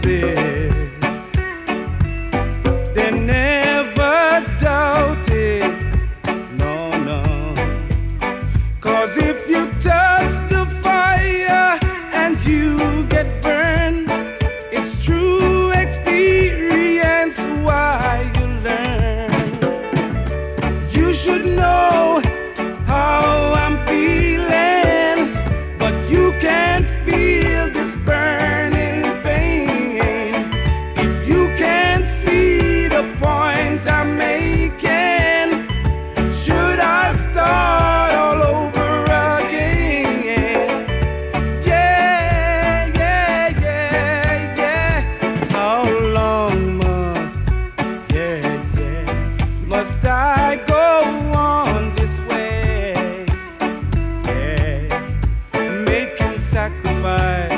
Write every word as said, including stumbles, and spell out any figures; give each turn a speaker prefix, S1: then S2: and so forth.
S1: said. They never doubted, no, no. 'Cause if you touch the fire and you get burned, it's true experience why you learn. You should know how I'm feeling, but you can't feel this burning pain. If you can't see the point I'm making, should I start all over again? Yeah, yeah, yeah, yeah. How long must, yeah, yeah, must I go on this way? Yeah, making sacrifice.